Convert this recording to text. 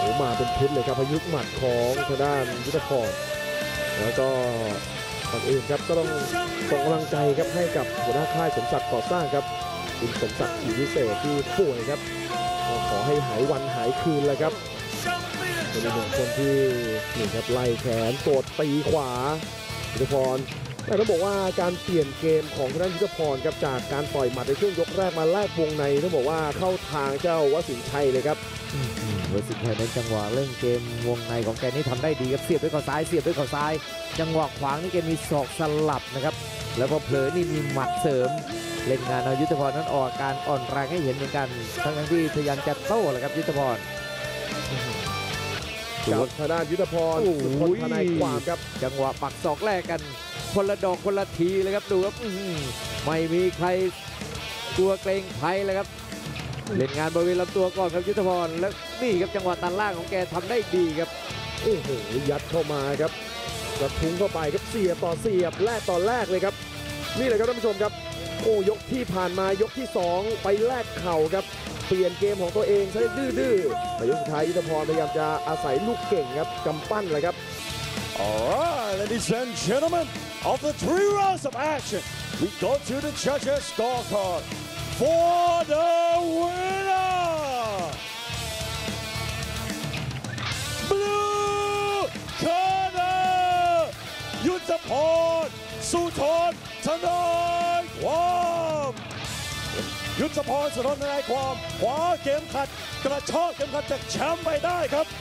มาเป็นชุดเลยครับพายุหมัดของทางด้านยุทธพรแล้วก็ก่อนอื่นครับก็ต้องส่งกำลังใจครับให้กับหัวหน้าค่ายสมศักดิ์ก่อสร้างครับคุณสมศักดิ์ศรีวิเศษที่ป่วยครับก็ขอให้หายวันหายคืนเลยครับเป็นหนึ่งคนที่นี่ครับไล่แขนกดตีขวายุทธพรแต่ต้องบอกว่าการเปลี่ยนเกมของทางด้านยุทธพรครับจากการต่อยหมัดในช่วงยกแรกมาแลกวงในต้องบอกว่าเข้าทางเจ้าวสินชัยเลยครับวสินชัยในจังหวะเล่นเกมวงในของแกนี่ทำได้ดีครับเสียบด้วยเข่าซ้ายเสียบด้วยเข่าซ้ายจังหวะขวางนี่แกมีศอกสลับนะครับแล้วพอเผลอนี่มีหมัดเสริมเล่นงานเอายุทธพรนั้นออกการอ่อนแรงให้เห็นเหมือนกันทั้งที่พยายามจะโต้แหละครับยุทธพรกับทางด้านยุทธพรสุดคนทนายความครับจังหวะปักศอกแรกกันคนละดอกคนละทีเลยครับดูครับไม่มีใครตัวเกรงใครเลยครับเล่นงานบริเวณลำตัวก่อนครับยุทธพรแล้วนี่ครับจังหวะตัดล่างของแกทำได้ดีครับโอ้โหยัดเข้ามาครับกระทุ้งเข้าไปครับเสียบต่อเสียบแรกต่อแรกเลยครับนี่แหละครับท่านผู้ชมครับโอ้ยกที่ผ่านมายกที่2ไปแลกเข่าครับเปลี่ยนเกมของตัวเองใช้ดื้อๆแต่ยกสุดท้ายยุทธพรพยายามจะอาศัยลูกเก่งครับกำปั้นเลยครับ Alright, ladies and gentlemen, after 3 rounds of action, we go to the judges' scorecard for the winner! Blue corner, Yuthapon Suthon Thanai ยุทธพรสุทนทนายความขวาเข็มขัดกระชากเข็มขัดจากแชมป์ไปได้ครับ